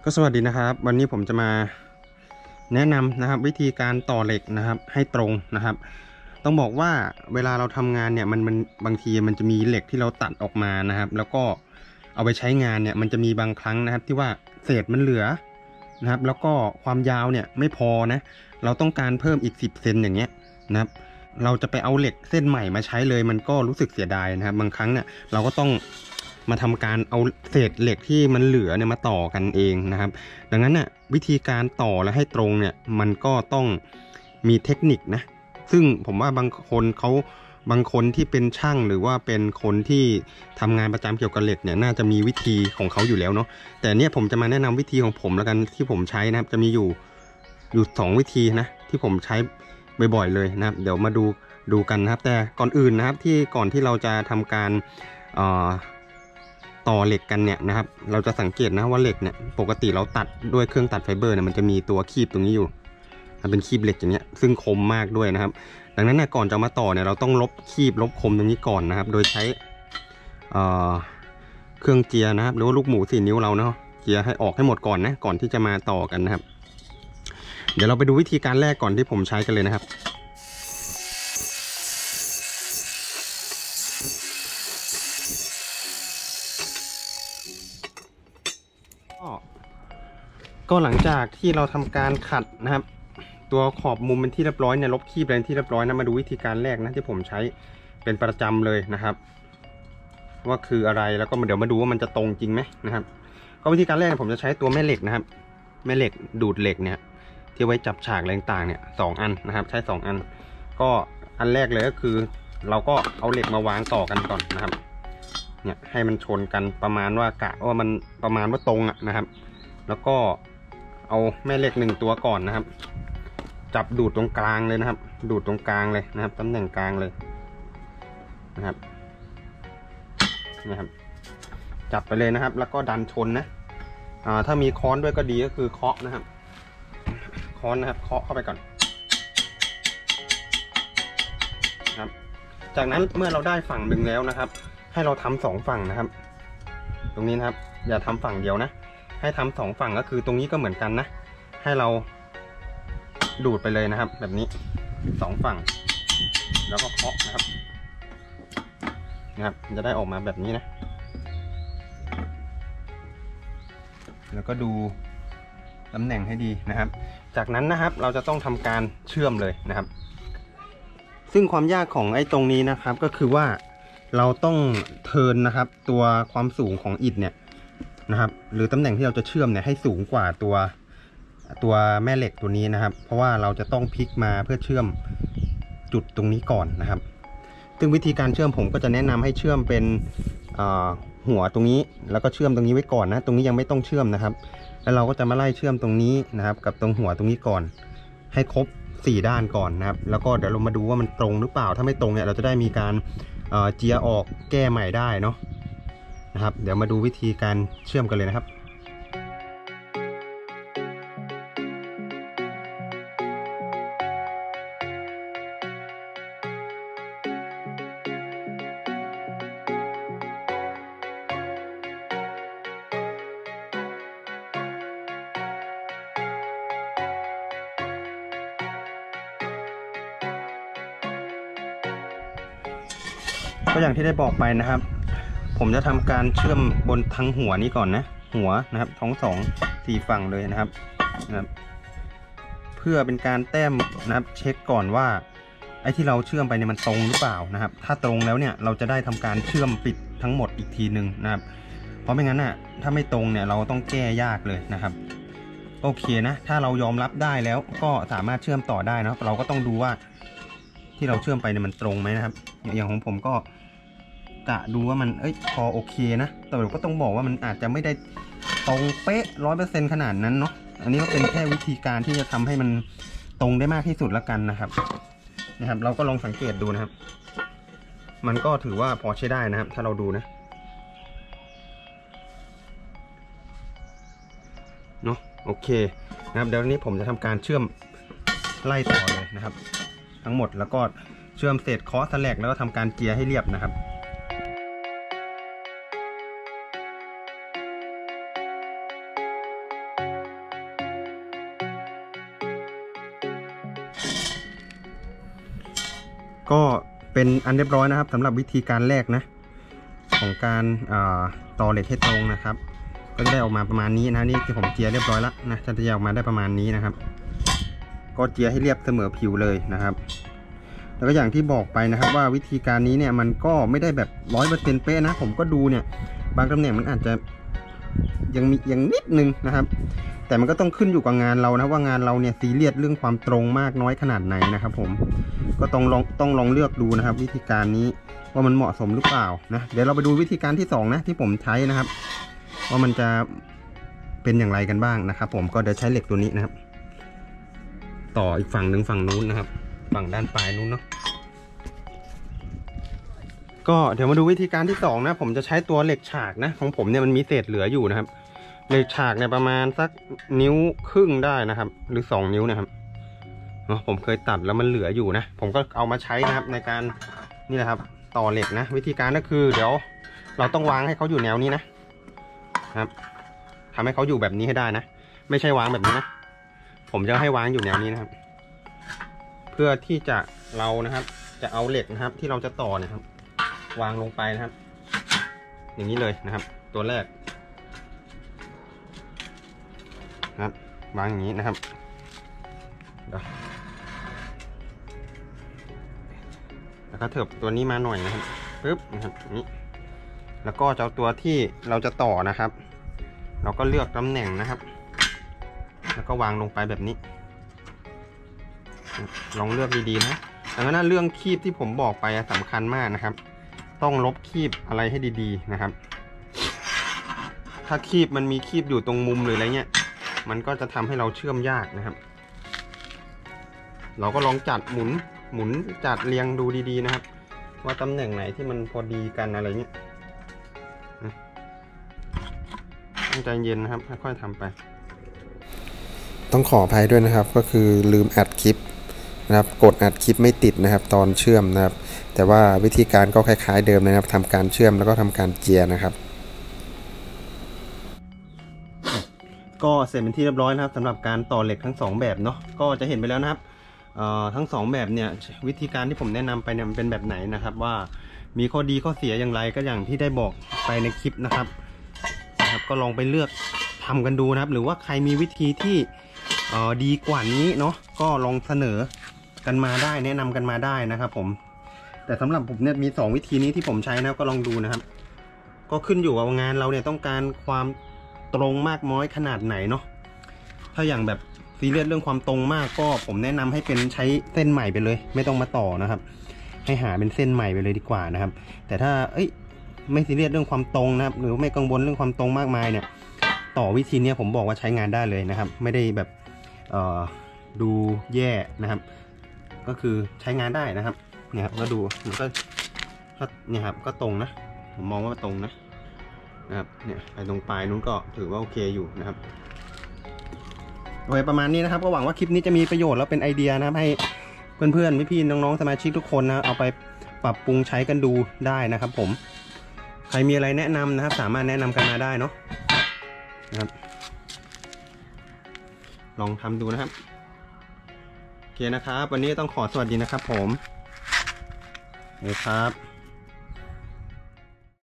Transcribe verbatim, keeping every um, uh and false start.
ก็สวัสดีนะครับวันนี้ผมจะมาแนะนำนะครับวิธีการต่อเหล็กนะครับให้ตรงนะครับต้องบอกว่าเวลาเราทำงานเนี่ยมันมันบางทีมันจะมีเหล็กที่เราตัดออกมานะครับแล้วก็เอาไปใช้งานเนี่ยมันจะมีบางครั้งนะครับที่ว่าเศษมันเหลือนะครับแล้วก็ความยาวเนี่ยไม่พอนะเราต้องการเพิ่มอีกสิบเซนอย่างเงี้ยนะครับเราจะไปเอาเหล็กเส้นใหม่มาใช้เลยมันก็รู้สึกเสียดายนะครับบางครั้งเนี่ยเราก็ต้องมาทำการเอาเศษเหล็กที่มันเหลือเนี่ยมาต่อกันเองนะครับดังนั้นน่ะวิธีการต่อและให้ตรงเนี่ยมันก็ต้องมีเทคนิคนะซึ่งผมว่าบางคนเขาบางคนที่เป็นช่างหรือว่าเป็นคนที่ทำงานประจำเกี่ยวกับเหล็กเนี่ยน่าจะมีวิธีของเขาอยู่แล้วเนาะแต่เนี่ยผมจะมาแนะนำวิธีของผมแล้วกันที่ผมใช้นะครับจะมีอยู่อยู่สองวิธีนะที่ผมใช้บ่อยๆเลยนะครับเดี๋ยวมาดูดูกันนะครับแต่ก่อนอื่นนะครับที่ก่อนที่เราจะทำการต่อเหล็กกันเนี่ยนะครับเราจะสังเกตนะว่าเหล็กเนี่ยปกติเราตัดด้วยเครื่องตัดไฟเบอร์เนี่ยมันจะมีตัวคีบตรงนี้อยู่มันเป็นคีบเหล็กอย่างเงี้ยซึ่งคมมากด้วยนะครับดังนั้นเนี่ยก่อนจะมาต่อเนี่ยเราต้องลบคีบลบคมตรงนี้ก่อนนะครับโดยใช้เครื่องเจียนะครับหรือว่าลูกหมูสี่นิ้วเราเนาะเจียให้ออกให้หมดก่อนนะก่อนที่จะมาต่อกันนะครับเดี๋ยวเราไปดูวิธีการแรกก่อนที่ผมใช้กันเลยนะครับก็หลังจากที่เราทำการขัดนะครับตัวขอบมุมเป็นที่เรียบร้อยเนี่ยลบคีบเป็นที่เรียบร้อยนะมาดูวิธีการแรกนะที่ผมใช้เป็นประจำเลยนะครับว่าคืออะไรแล้วก็เดี๋ยวมาดูว่ามันจะตรงจริงไหมนะครับก็วิธีการแรกผมจะใช้ตัวแม่เหล็กนะครับแม่เหล็กดูดเหล็กเนี่ยที่ไว้จับฉากอะไรต่างๆเนี่ยสองอันนะครับใช้สองอันก็อันแรกเลยก็คือเราก็เอาเหล็กมาวางต่อกันก่อนนะครับเนี่ยให้มันชนกันประมาณว่ากะว่ามันประมาณว่าตรงอ่ะนะครับแล้วก็เอาแม่เหล็กหนึ่งตัวก่อนนะครับจับดูดตรงกลางเลยนะครับดูดตรงกลางเลยนะครับตำแหน่งกลางเลยนะครับนะครับจับไปเลยนะครับแล้วก็ดันชนนะอ่าถ้ามีค้อนด้วยก็ดีก็คือเคาะนะครับค้อนนะครับเคาะเข้าไปก่อนนะครับจากนั้นเมื่อเราได้ฝั่งหนึ่งแล้วนะครับให้เราทำสองฝั่งนะครับตรงนี้นะครับอย่าทำฝั่งเดียวนะให้ทำสองฝั่งก็คือตรงนี้ก็เหมือนกันนะให้เราดูดไปเลยนะครับแบบนี้สองฝั่งแล้วก็เคาะนะครับนะครับจะได้ออกมาแบบนี้นะแล้วก็ดูตำแหน่งให้ดีนะครับจากนั้นนะครับเราจะต้องทำการเชื่อมเลยนะครับซึ่งความยากของไอ้ตรงนี้นะครับก็คือว่าเราต้องเทิร์นนะครับตัวความสูงของอิฐเนี่ยนะครับหรือตำแหน่งที่เราจะเชื่อมเนี่ยให้สูงกว่าตัวตัวแม่เหล็กตัวนี้นะครับเพราะว่าเราจะต้องพลิกมาเพื่อเชื่อมจุดตรงนี้ก่อนนะครับซึ่งวิธีการเชื่อมผมก็จะแนะนำให้เชื่อมเป็นหัวตรงนี้แล้วก็เชื่อมตรงนี้ไว้ก่อนนะตรงนี้ยังไม่ต้องเชื่อมนะครับแล้วเราก็จะมาไล่เชื่อมตรงนี้นะครับกับตรงหัวตรงนี้ก่อนให้ครบสี่ด้านก่อนนะครับแล้วก็เดี๋ยวเรามาดูว่ามันตรงหรือเปล่าถ้าไม่ตรงเนี่ยเราจะได้มีการเจียออกแก้ใหม่ได้เนาะนะครับเดี๋ยวมาดูวิธีการเชื่อมกันเลยนะครับก็อย่างที่ได้บอกไปนะครับผมจะทำการเชื่อมบนทั้งหัวนี้ก่อนนะหัวนะครับทั้งสองสี่ฝั่งเลยนะครับนะครับเพื่อเป็นการแต้มนะครับเช็คก่อนว่าไอ้ที่เราเชื่อมไปเนี่ยมันตรงหรือเปล่านะครับถ้าตรงแล้วเนี่ยเราจะได้ทำการเชื่อมปิดทั้งหมดอีกทีหนึ่งนะครับเพราะไม่งั้นน่ะถ้าไม่ตรงเนี่ยเราต้องแก้ยากเลยนะครับโอเคนะถ้าเรายอมรับได้แล้วก็สามารถเชื่อมต่อได้นะเราก็ต้องดูว่าที่เราเชื่อมไปเนี่ยมันตรงไหมนะครับอย่างของผมก็กะดูว่ามันเอ้ยพอโอเคนะแต่ก็ต้องบอกว่ามันอาจจะไม่ได้ตรงเป๊ะร้อยเปอร์เซ็นต์ขนาดนั้นเนาะอันนี้ก็เป็นแค่วิธีการที่จะทำให้มันตรงได้มากที่สุดแล้วกันนะครับนะครับเราก็ลองสังเกตดูนะครับมันก็ถือว่าพอใช้ได้นะครับถ้าเราดูนะเนาะโอเคนะครับเดี๋ยวนี้ผมจะทำการเชื่อมไล่ต่อเลยนะครับทั้งหมดแล้วก็เชื่อมเศษเคาะสแลกแล้วก็ทำการเจียให้เรียบนะครับก็เป็นอันเรียบร้อยนะครับสำหรับวิธีการแรกนะของการต่อเหล็กให้ตรงนะครับก็จะได้ออกมาประมาณนี้นะนี่ที่ผมเจียเรียบร้อยแล้วนะจะจะออกมาได้ประมาณนี้นะครับก็เจียให้เรียบเสมอผิวเลยนะครับแล้วก็อย่างที่บอกไปนะครับว่าวิธีการนี้เนี่ยมันก็ไม่ได้แบบร้อยเปอร์เซ็นต์เป๊ะนะผมก็ดูเนี่ยบางตำแหน่งมันอาจจะยังมียังนิดนึงนะครับแต่มันก็ต้องขึ้นอยู่กับงานเรานะว่างานเราเนี่ยซีเรียสเรื่องความตรงมากน้อยขนาดไหนนะครับผมก็ต้องลองต้องลองเลือกดูนะครับวิธีการนี้ว่ามันเหมาะสมหรือเปล่านะเดี๋ยวเราไปดูวิธีการที่สองนะที่ผมใช้นะครับว่ามันจะเป็นอย่างไรกันบ้างนะครับผมก็เดี๋ยวใช้เหล็กตัวนี้นะครับต่ออีกฝั่งหนึ่งฝั่งนู้นนะครับฝั่งด้านปลายนู้นเนาะก็เดี๋ยวมาดูวิธีการที่สองนะผมจะใช้ตัวเหล็กฉากนะของผมเนี่ยมันมีเศษเหลืออยู่นะครับเหล็กฉากเนี่ยประมาณสักนิ้วครึ่งได้นะครับหรือสองนิ้วนะครับเนาะผมเคยตัดแล้วมันเหลืออยู่นะผมก็เอามาใช้นะครับในการนี่แหละครับต่อเหล็กนะวิธีการก็คือเดี๋ยวเราต้องวางให้เขาอยู่แนวนี้นะครับทำให้เขาอยู่แบบนี้ให้ได้นะไม่ใช่วางแบบนี้นะผมจะให้วางอยู่แนวนี้นะครับเพื่อที่จะเรานะครับจะเอาเหล็กนะครับที่เราจะต่อเนี่ยครับวางลงไปนะครับอย่างนี้เลยนะครับตัวแรกนะครับวางอย่างนี้นะครับแล้วก็เถิบตัวนี้มาหน่อยนะครับปึ๊บนะครับนี้แล้วก็จะเอาตัวที่เราจะต่อนะครับเราก็เลือกตำแหน่งนะครับแล้วก็วางลงไปแบบนี้ลองเลือกดีๆนะดังนั้นเรื่องคีบที่ผมบอกไปสำคัญมากนะครับต้องลบคีบอะไรให้ดีๆนะครับถ้าคีบมันมีคีบอยู่ตรงมุมหรืออะไรเงี้ยมันก็จะทำให้เราเชื่อมยากนะครับเราก็ลองจัดหมุนหมุนจัดเรียงดูดีๆนะครับว่าตำแหน่งไหนที่มันพอดีกันอะไรเงี้ยต้องใจเย็นนะครับค่อยๆทำไปต้องขออภัยด้วยนะครับก็คือลืมอัดคลิปนะครับกดอัดคลิปไม่ติดนะครับตอนเชื่อมนะครับแต่ว่าวิธีการก็คล้ายๆเดิมนะครับทำการเชื่อมแล้วก็ทำการเจียนะครับก็เสร็จเป็นที่เรียบร้อยนะครับสำหรับการต่อเหล็กทั้งสองแบบเนาะก็จะเห็นไปแล้วนะครับทั้งสองแบบเนี่ยวิธีการที่ผมแนะนำไปเนี่ยมันเป็นแบบไหนนะครับว่ามีข้อดีข้อเสียอย่างไรก็อย่างที่ได้บอกไปในคลิปนะครับนะครับก็ลองไปเลือกทำกันดูนะครับหรือว่าใครมีวิธีที่ดีกว่านี้เนาะก็ลองเสนอกันมาได้แนะนำกันมาได้นะครับผมแต่สำหรับผมเนี่ยมีสองวิธีนี้ที่ผมใช้นะก็ลองดูนะครับก็ขึ้นอยู่กับงานเราเนี่ยต้องการความตรงมากน้อยขนาดไหนเนาะถ้าอย่างแบบซีเรียสเรื่องความตรงมากก็ผมแนะนำให้เป็นใช้เส้นใหม่ไปเลยไม่ต้องมาต่อนะครับให้หาเป็นเส้นใหม่ไปเลยดีกว่านะครับแต่ถ้าเอ้ยไม่ซีเรียสเรื่องความตรงนะครับหรือไม่กังวลเรื่องความตรงมากมายเนี่ยต่อวิธีนี้ผมบอกว่าใช้งานได้เลยนะครับไม่ได้แบบเอ่อดูแย่นะครับก็คือใช้งานได้นะครับเนี่ยครับก็ดูมันก็เนี่ยครับก็ตรงนะผมมองว่าตรงนะนะครับเนี่ยไปตรงปลายนู้นก็ถือว่าโอเคอยู่นะครับโดยประมาณนี้นะครับก็หวังว่าคลิปนี้จะมีประโยชน์แล้วเป็นไอเดียนะครับให้เพื่อนๆพี่ๆน้องๆสมาชิกทุกคนนะเอาไปปรับปรุงใช้กันดูได้นะครับผมใครมีอะไรแนะนำนะครับสามารถแนะนำกันมาได้เนาะนะครับลองทำดูนะครับโอเคนะครับวันนี้ต้องขอสวัสดีนะครับผมนี่ครับ